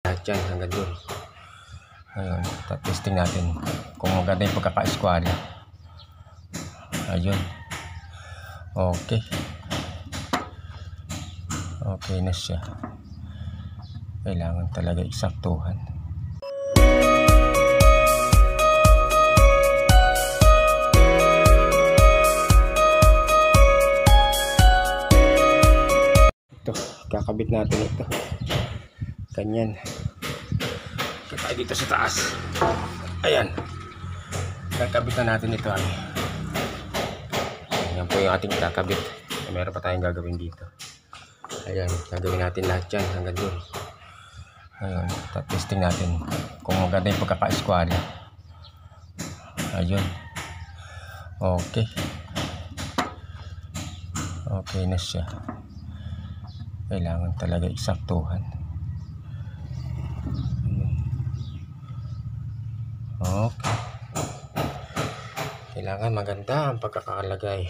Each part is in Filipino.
lahat yan hanggang doon. Ayun, testing natin kung maganda yung pagkaka-square. Ayun, okay na siya. Kailangan talaga eksaktuhan. Ito, kakabit natin ito ganyan. Tayo dito sa taas. Ayan, kakabit na natin ito. Ayan po yung ating kakabit. Meron pa tayong gagawin dito. Ayan, gagawin natin lahat yan hanggang doon. Ayun, testing natin kung maganda yung pagkaka-square. Ayun, okay na siya. Kailangan talaga eksaktuhan. Okay, kailangan maganda ang pagkakalagay.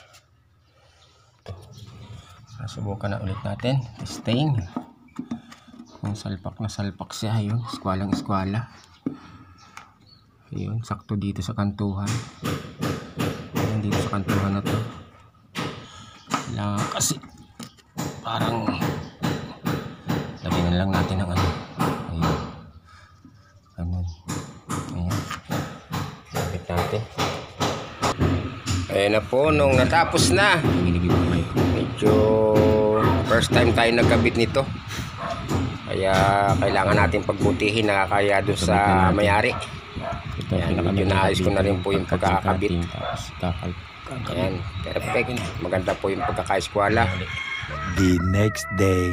Subukan na ulit natin. Testing kung salpak na salpak siya. Ayun, skwalang skwala. Ayun, sakto dito sa kantuhan. Ayun, dito sa kantuhan na to. Kailangan kasi parang lagyan na lang natin ng ano. Ayun, ganun. Ayan, sabit natin. Ayun na po, nung natapos na, medyo first time tayo nagkabit nito, kaya kailangan natin pagbutihin, nakakaya doon sa mayari. Ayan, medyo naayos ko na rin po yung pagkakabit. Ayan, perfect. Maganda po yung pagkaka-eskwala. The next day.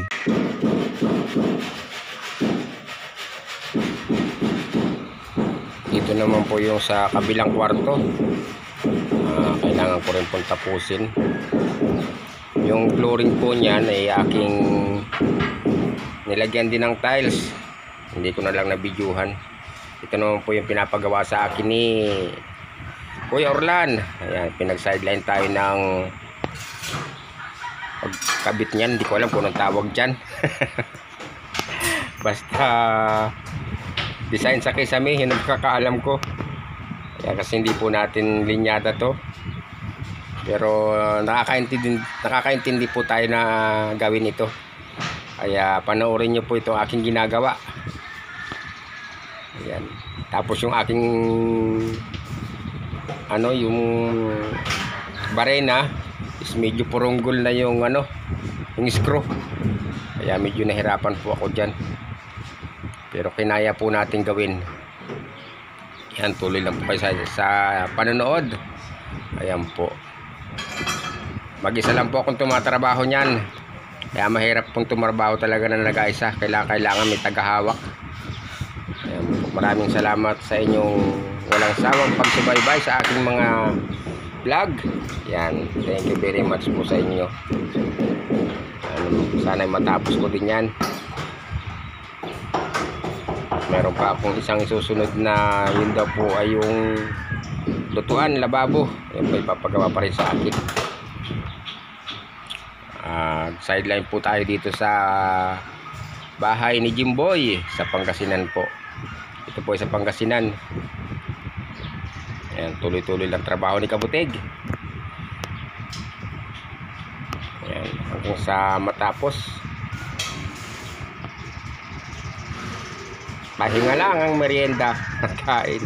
Dito naman po yung sa kabilang kwarto. Kailangan ko rin pong tapusin. Yung flooring po niyan ay aking nilagyan din ng tiles. Hindi ko na lang nabidyuhan. Ito naman po yung pinapagawa sa akin ni Kuya Orlan. Ayan, pinag-sideline tayo ng pagkabit niyan. Hindi ko alam kung anong tawag dyan. Basta design sa kisame, yun ang kakaalam ko. Kaya kasi hindi po natin linyada to. Pero nakakaintindi po tayo na gawin ito. Kaya panoorin nyo po itong aking ginagawa. Ayan. Tapos yung aking yung barena is medyo purunggol na yung yung screw. Kaya medyo nahirapan po ako dyan. Pero kinaya po natin gawin. Yan, tuloy lang po kayo sa panonood. Ayan po. Mag-isa lang po akong tumatrabaho niyan. Kaya mahirap pong tumarbaho talaga na nag-aisa. Kailangan may tagahawak. Ayan po. Maraming salamat sa inyong walang sawang pagsubaybay sa aking mga vlog. Yan. Thank you very much po sa inyo. Sana matapos ko din yan. Meron pa akong isang isusunod na yun daw po ay yung lutuan, lababo. Yan po ipapagawa pa rin sa akin. Sideline po tayo dito sa bahay ni Jimboy sa Pangasinan po. Ito po ay sa Pangasinan. Ayan, tuloy-tuloy lang trabaho ni Kabuteg. Ayan, hanggang sa matapos. Pahinga lang ang merienda at kain.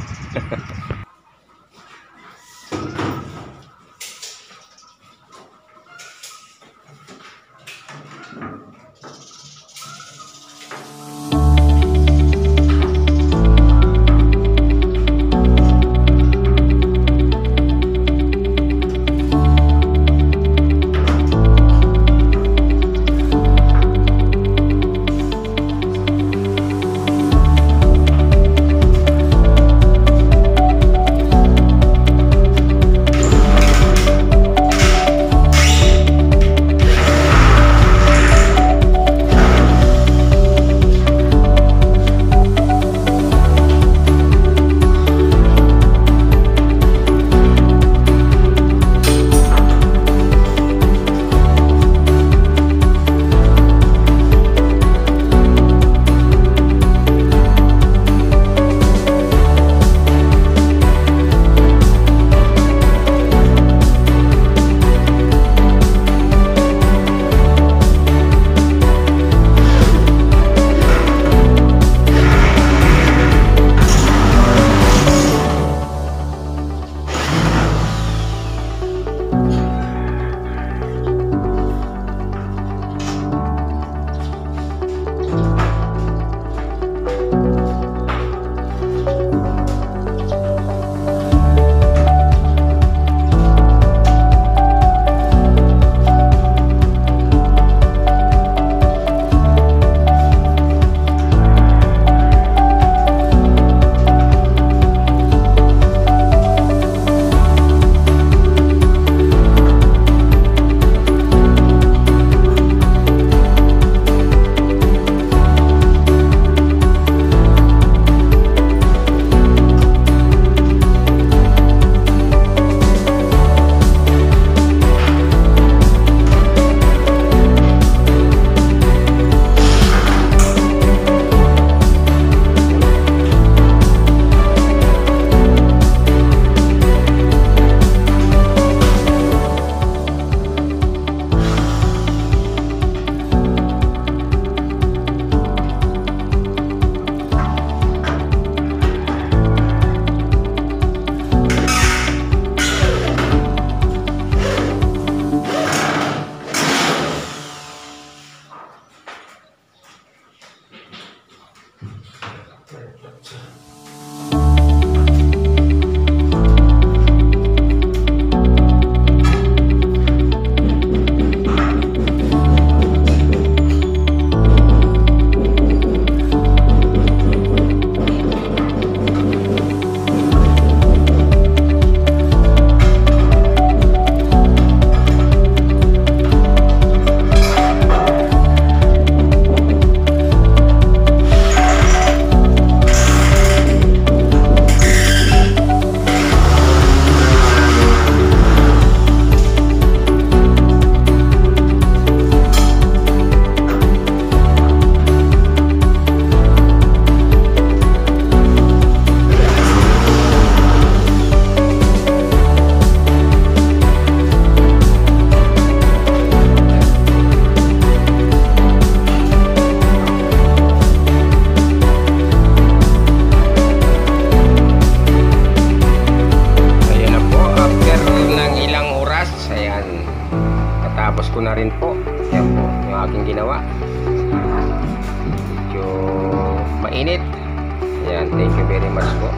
init. Ayan, thank you very much po.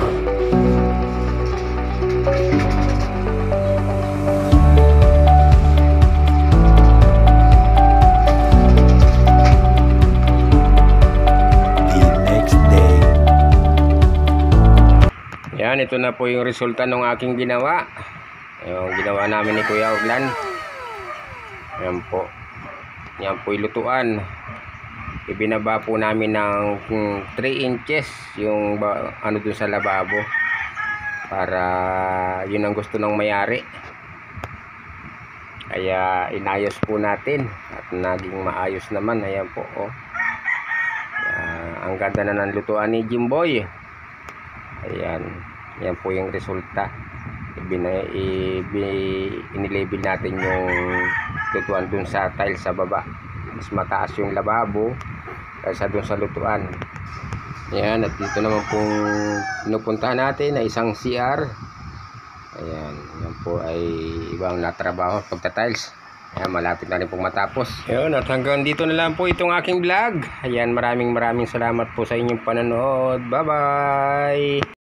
The next day. Yan, ito na po yung resulta ng aking ginawa. Yung ginawa namin ni Kuya Orlan. Yan po. Yan po yung lutuan. Ibinaba po namin ng 3 inches yung ano dun sa lababo. Para yun ang gusto ng mayari. Kaya inayos po natin. At naging maayos naman. Ayan po. Oh. Ang ganda na ng lutuan ni Jimboy. Ayan. Yan po yung resulta. Inilabel natin yung lutuan dun sa tile sa baba. Mas mataas yung lababo kaysa dun sa lutuan. Ayan. At dito naman pong pinupuntahan natin na isang CR. Ayan. Yan po ay ibang natrabaho pagta-tiles. Ayan, malapit na rin pong matapos. Ayan, at hanggang dito na lang po itong aking vlog. Ayan, maraming salamat po sa inyong panonood. Bye bye.